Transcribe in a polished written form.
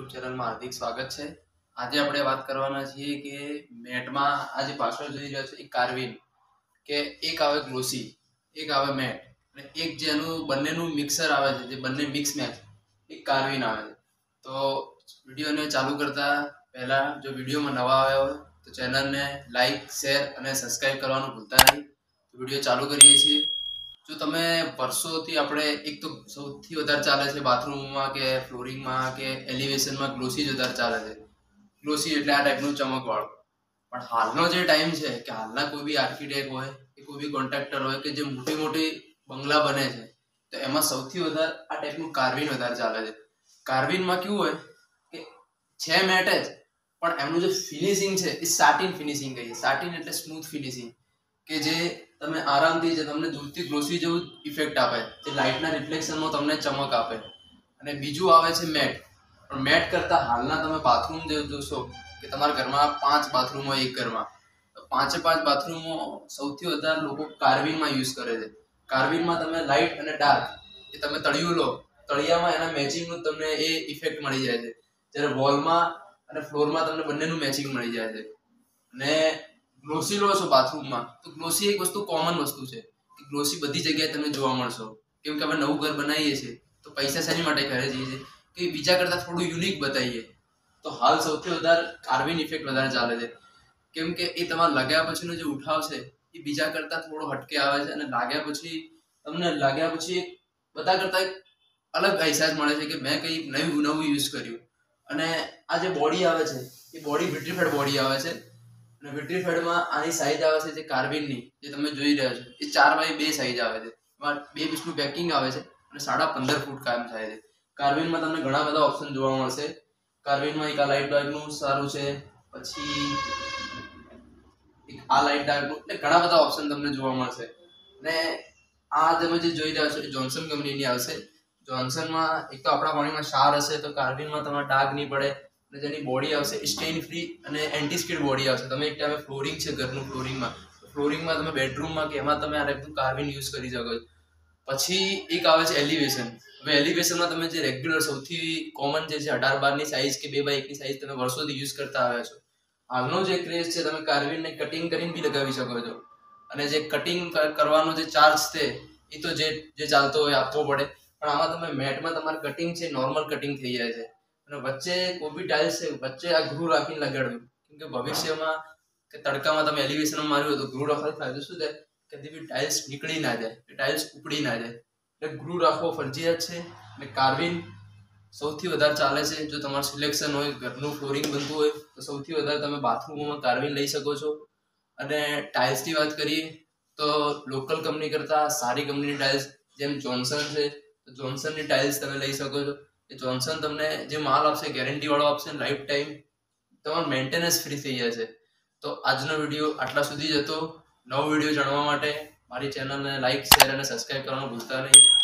Channel માં હાર્દિક સ્વાગત છે। આજે આપણે વાત કરવાના છીએ કે મેટમાં આજે પાછળ જોઈ રહ્યા છો એક કાર્વિન કે એક આવે ગ્લોસી એક આવે મેટ અને એક જેનું બંનેનું મિક્સર આવે છે, જે બંને મિક્સ મેચ એક કાર્વિન આવે છે। તો વિડીયોને ચાલુ કરતા પહેલા જો વિડીયોમાં નવા આવ્યા હોય તો ચેનલને લાઈક, શેર અને સબસ્ક્રાઇબ કરવાનું ભૂલતા નહીં। વિડીયો ચાલુ કરીએ છીએ। જો તમે વર્ષોથી આપણે એક તો સૌથી વધારે ચાલે છે બાથરૂમમાં કે ફ્લોરિંગમાં કે એલિવેશનમાં ગ્લોસી જ વધારે ચાલે છે। ગ્લોસી એટલે આ ટાઈપનું ચમકવાળું। પણ હાલનો જે ટાઈમ છે કે હાલના કોઈ બી આર્કિટેક્ટ હોય કે કોઈ બી કોન્ટ્રાક્ટર હોય કે જે મોટી મોટી બંગલા બને છે તો એમાં સૌથી વધારે આ ટાઈપનું કાર્વિન વધારે ચાલે છે। કાર્વિનમાં કેવું હોય કે છે મેટ જ, પણ એમનું જે ફિનિશિંગ છે એ સાટિન ફિનિશિંગ કહીએ। સાટિન એટલે સ્મૂથ ફિનિશિંગ કે જે તમે આરામથી જે તમને દૂરથી ગ્લોસી જેવું ઇફેક્ટ આપે, જે લાઇટના રિફ્લેક્શનમાં તમને ચમક આપે। અને બીજું આવે છે મેટ। પણ મેટ કરતાં હાલના તમે બાથરૂમ જે જોશો કે તમારા ઘરમાં 5 બાથરૂમ હોય એક ઘરમાં, તો 5 બાથરૂમો સૌથી વધારે લોકો કાર્વિનમાં યુઝ કરે છે। કાર્વિનમાં તમે લાઇટ અને ડાર્ક એ તમે તળિયું લો, તળિયામાં એના મેચિંગનું તમને એ ઇફેક્ટ મળી જાય છે, જ્યારે વોલમાં અને ફ્લોરમાં તમને બંનેનું મેચિંગ મળી જાય છે। અને ગ્લોસી લો છો બાથરૂમમાં તો ગ્લોસી એક વસ્તુ કોમન વસ્તુ છે કે ગ્લોસી બધી જગ્યાએ તમે જોવા મળશો, કેમ કે અમે નવું ઘર બનાવીએ છીએ તો પૈસા શેની માટે ઘરે જઈએ છીએ કે બીજા કરતાં થોડું યુનિક બતાવીએ। તો હાલ સૌથી વધારે કાર્વિન ઇફેક્ટ વધારે ચાલે છે, કેમ કે એ તમારે લાગ્યા પછીનો જે ઉઠાવ છે એ બીજા કરતાં થોડો હટકે આવે છે અને લાગ્યા પછી બધા કરતાં એક અલગ અહેસાસ મળે છે કે મેં કંઈક નવું યુઝ કર્યું। અને આ જે બોડી આવે છે એ બોડી વિટ્રીફાઈડ બોડી આવે છે અને વિટ્રીફાઈડમાં આની સાઈઝ આવે છે જે કાર્વિનની જે તમે જોઈ રહ્યા છો એ 4x2 સાઈઝ આવે છે। એમાં 2 પીસનું પેકિંગ આવે છે અને 15.5 ફૂટ કામ થાય છે। કાર્વિનમાં તમને ઘણા બધા ઓપ્શન જોવા મળશે। કાર્વિનમાં એક આ લાઇટ ડાર્કનું સારું છે, પછી એક આ લાઇટ ડાર્કનું, એટલે ઘણા બધા ઓપ્શન તમને જોવા મળશે। અને આ તમે જે જોઈ રહ્યા છો એ જોન્સન કંપનીની આવશે। જોન્સનમાં એક તો આપણા પાણીમાં ક્ષાર હશે તો કાર્વિનમાં તમારે ડાઘ નહીં પડે અને જેની બોડી આવશે સ્ટેઇન ફ્રી અને એન્ટી સ્કિડ બોડી આવશે। તમે એક ટાઈમે ફ્લોરિંગ છે ઘરનું, ફ્લોરિંગમાં તમે બેડરૂમમાં કે એમાં તમે આ ટાઈપનું કાર્વિન યુઝ કરી શકો છો। પછી એક આવે છે એલિવેશન। હવે એલિવેશનમાં તમે જે રેગ્યુલર સૌથી કોમન જે છે 18x12 ની સાઈઝ કે 2x1 ની સાઈઝ તમે વર્ષોથી યુઝ કરતા આવ્યા છો, હાલનો જે ક્રેઝ છે તમે કાર્વિનને કટિંગ કરીને બી લગાવી શકો છો। અને જે કટિંગ કરવાનો જે ચાર્જ છે એ તો જે ચાલતો હોય આપવો પડે, પણ આમાં તમે મેટમાં તમારે કટિંગ છે નોર્મલ કટિંગ થઈ જાય છે। અને વચ્ચે કોઈ બી ટાઇલ્સ છે વચ્ચે આ ગ્રૂ રાખીને લગાડવું, કેમ કે ભવિષ્યમાં કે તડકામાં તમે એલિવેશનમાં માર્યું તો ગ્રૂ રાખવાથી ફાયદો શું થાય, કદી બી ટાઇલ્સ નીકળી ના જાય, ટાઇલ્સ ઉપડી ના જાય, એટલે ગ્રૂ રાખવો ફરજિયાત છે। અને કાર્વિન સૌથી વધારે ચાલે છે। જો તમારું સિલેક્શન હોય, ઘરનું ફ્લોરિંગ બનતું હોય તો સૌથી વધારે તમે બાથરૂમમાં કાર્વિન લઈ શકો છો। અને ટાઇલ્સની વાત કરીએ તો લોકલ કંપની કરતાં સારી કંપનીની ટાઇલ્સ જેમ જોન્સન છે તો જોન્સનની ટાઇલ્સ તમે લઈ શકો છો। એ જોન્સન તમને જે માલ આપશે ગેરંટીવાળો આપશે, લાઈફ ટાઈમ તમારું મેન્ટેનન્સ ફ્રી થઈ જશે। તો આજનો વિડીયો આટલા સુધી જ હતો। નવો વિડીયો જાણવા માટે મારી ચેનલને લાઈક, શેર અને સબસ્ક્રાઇબ કરવાનું ભૂલતા નહીં।